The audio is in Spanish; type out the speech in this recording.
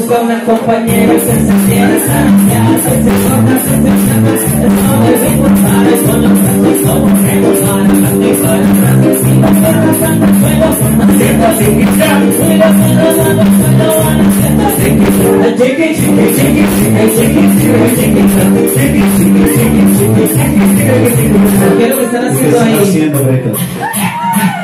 busca una compañera que se quiera saciar, que se corta, se llama, no debe importar, son los brazos como regular, grande para grande, si no se arrasan al suelo, haciendo sin quitar, si los celos van al suelo, van haciendo sin quitar, chiqui, chiqui, chiqui, chiqui, chiqui, chiqui, chiqui, quiero que están haciendo ahí.